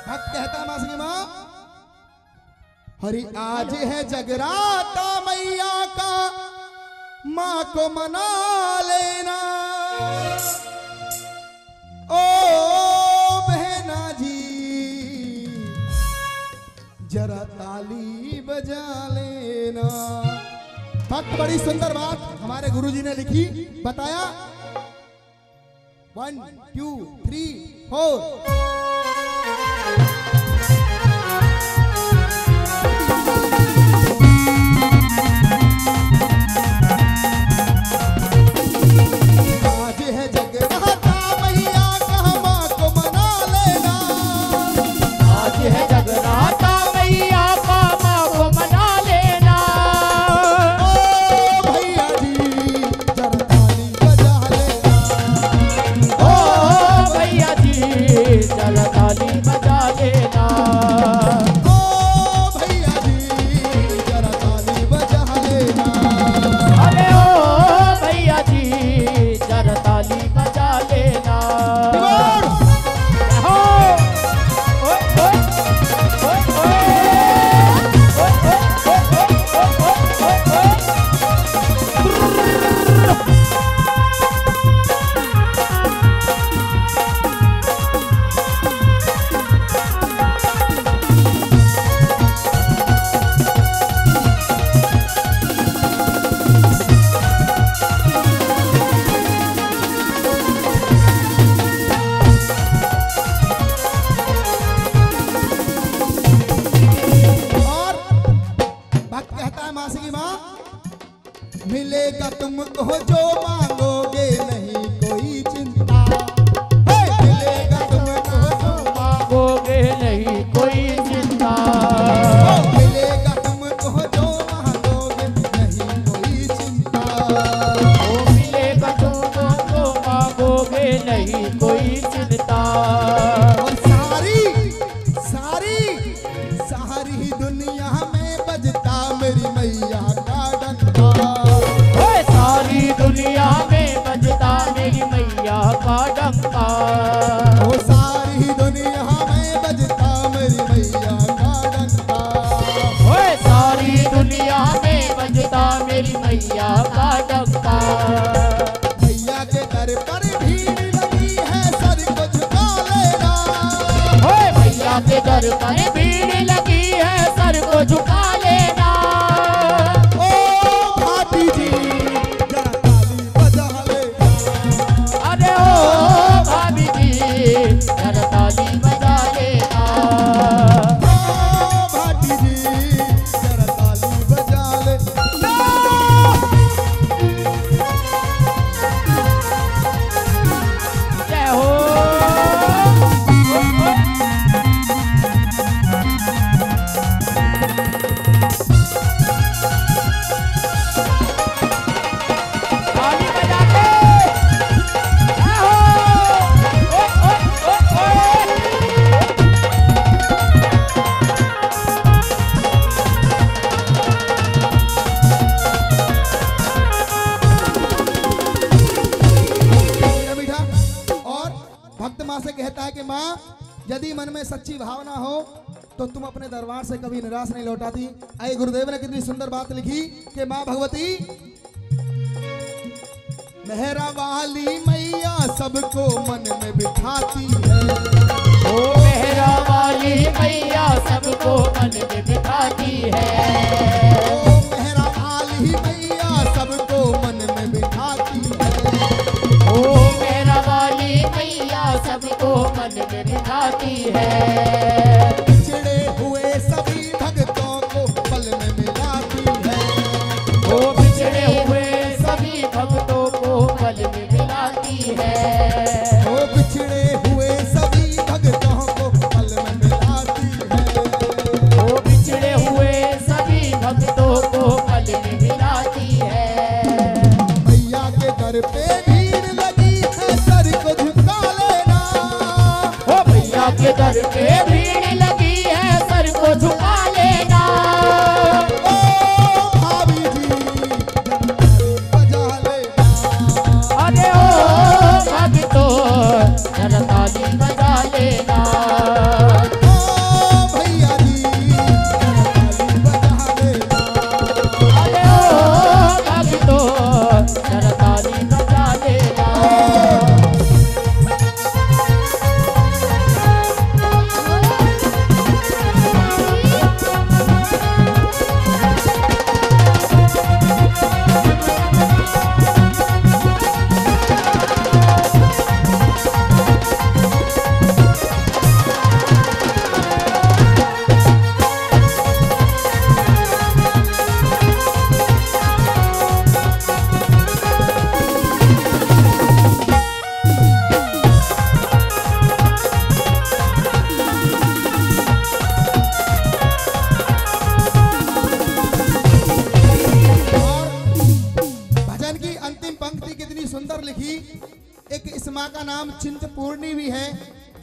भक्त कहता है मासी की माँ, हरि आज है जगराता मैया का, माँ को मना लेना। ओ बहना जी जरा ताली बजा लेना। भक्त बड़ी सुंदर बात हमारे गुरुजी ने लिखी, बताया 1 2 3 4। मिलेगा तुमको जो मांगोगे, नहीं कोई चिंता। मिलेगा तुमको जो मांगोगे, नहीं कोई चिंता। मिलेगा तुमको जो मांगोगे, नहीं कोई चिंता। मिलेगा तुमको जो मांगोगे, नहीं कोई चिंता। और सारी सारी सारी दुनिया में बजता मेरी मैया का डंका। दुनिया में बजता मेरी मैया का डंका। ओ सारी दुनिया में बजता मेरी मैया का डंका। ओ सारी दुनिया में बजता मेरी मैया का डंका। मैया के दर पर भीड़ लगी है, सर को झुका लेना। ओ मैया के दर पर भीड़ लगी है, सर को झुका लेना। ओ भाभी जी भाभी जी जरा ताली बजा लेना। भाभी जी जरा ताली बजा लेना। जय हो। ताली बजा के माँ से कहता है कि माँ यदि मन में सच्ची भावना हो तो तुम अपने दरबार से कभी निराश नहीं लौटाती। आए गुरुदेव ने कितनी सुंदर बात लिखी कि माँ भगवती मेहरा वाली मैया सबको मन में बिठाती है। ओ मेहरा वाली मैया सबको मन में बिठाती है। ओ मेहरा वाली मैया सबको मन में बिठाती है। ओ मेहरा वाली मैया सबको मन में बिठाती है। बिछड़े हुए सभी भक्तों को पल में मिलाती है। ओ बिछड़े हुए सभी भक्तों को पल में मिलाती है। ओ बिछड़े हुए सभी भक्तों को पल में मिलाती है। ओ बिछड़े हुए सभी भक्तों को पल में मिलाती है। मैया के दर पे भीड़ लगी है, सर को झुका लेना। ओ मैया के दर पे भीड़ लगी है, सर को झुका लेना। ओ भाभी जी बजा लेना। अरे ओ भक्तों जरा ताली बजा लेना। ओ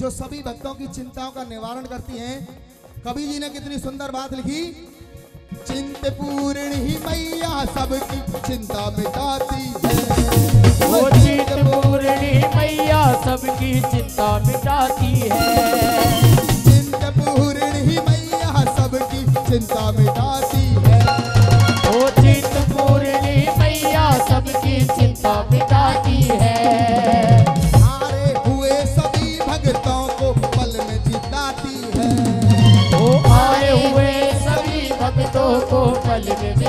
जो सभी भक्तों की चिंताओं का निवारण करती हैं। कवि जी ने कितनी सुंदर बात लिखी, चिंत पूर्ण ही मैया सबकी चिंता मिटाती है। वो चिंत पूर्णी मैया सबकी चिंता मिटाती है। चिंत पूर्ण ही मैया सबकी चिंता मिटाती है। वो चिंत पूर्णी मैया सबकी चिंता मिटाती है। हारे हुए सभी भक्तों को पल में जिताती है। वो आए हुए सभी भक्तों को पल में